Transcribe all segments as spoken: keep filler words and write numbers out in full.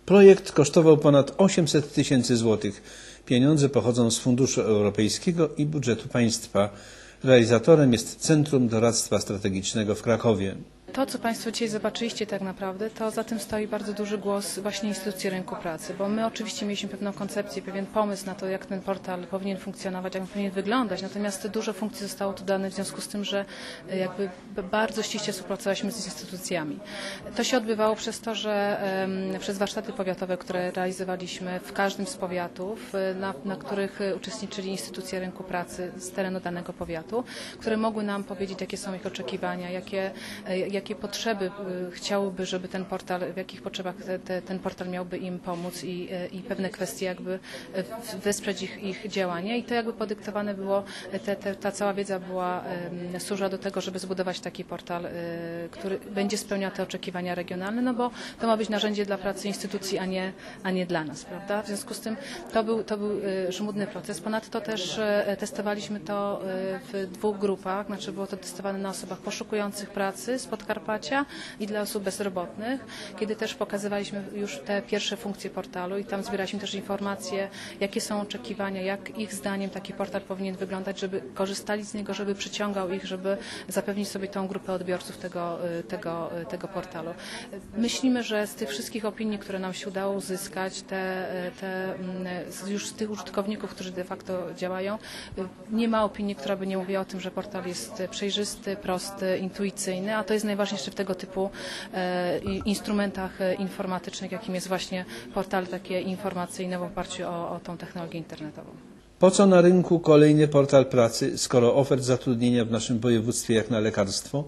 Projekt kosztował ponad osiemset tysięcy złotych. Pieniądze pochodzą z Funduszu Europejskiego i budżetu państwa. Realizatorem jest Centrum Doradztwa Strategicznego w Krakowie. To, co Państwo dzisiaj zobaczyliście tak naprawdę, to za tym stoi bardzo duży głos właśnie instytucji rynku pracy, bo my oczywiście mieliśmy pewną koncepcję, pewien pomysł na to, jak ten portal powinien funkcjonować, jak on powinien wyglądać, natomiast dużo funkcji zostało tu dane w związku z tym, że jakby bardzo ściśle współpracowaliśmy z instytucjami. To się odbywało przez to, że um, przez warsztaty powiatowe, które realizowaliśmy w każdym z powiatów, na, na których uczestniczyli instytucje rynku pracy z terenu danego powiatu, które mogły nam powiedzieć, jakie są ich oczekiwania, jakie, jakie jakie potrzeby chciałyby, żeby ten portal, w jakich potrzebach te, te, ten portal miałby im pomóc i, i pewne kwestie jakby wesprzeć ich, ich działanie. I to jakby podyktowane było, te, te, ta cała wiedza była, um, służyła do tego, żeby zbudować taki portal, um, który będzie spełniał te oczekiwania regionalne, no bo to ma być narzędzie dla pracy instytucji, a nie, a nie dla nas, prawda? W związku z tym to był, to był żmudny proces. Ponadto też testowaliśmy to w dwóch grupach, znaczy było to testowane na osobach poszukujących pracy, spotkanych Podkarpacia i dla osób bezrobotnych, kiedy też pokazywaliśmy już te pierwsze funkcje portalu i tam zbieraliśmy też informacje, jakie są oczekiwania, jak ich zdaniem taki portal powinien wyglądać, żeby korzystali z niego, żeby przyciągał ich, żeby zapewnić sobie tą grupę odbiorców tego, tego, tego portalu. Myślimy, że z tych wszystkich opinii, które nam się udało uzyskać, te, te, już z tych użytkowników, którzy de facto działają, nie ma opinii, która by nie mówiła o tym, że portal jest przejrzysty, prosty, intuicyjny, a to jest najważniejsze w tego typu e, instrumentach informatycznych, jakim jest właśnie portal takie informacyjne w oparciu o, o tą technologię internetową. Po co na rynku kolejny portal pracy, skoro ofert zatrudnienia w naszym województwie jak na lekarstwo?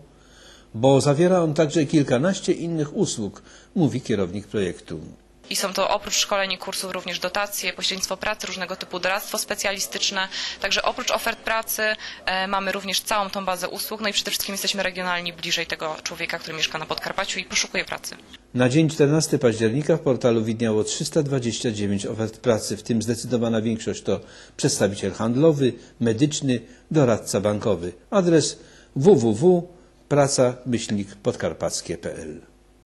Bo zawiera on także kilkanaście innych usług, mówi kierownik projektu. I są to oprócz szkoleń i kursów również dotacje, pośrednictwo pracy, różnego typu doradztwo specjalistyczne. Także oprócz ofert pracy e, mamy również całą tą bazę usług. No i przede wszystkim jesteśmy regionalni bliżej tego człowieka, który mieszka na Podkarpaciu i poszukuje pracy. Na dzień czternastego października w portalu widniało trzysta dwadzieścia dziewięć ofert pracy, w tym zdecydowana większość to przedstawiciel handlowy, medyczny, doradca bankowy. Adres w w w kropka praca myślnik podkarpackie kropka p l.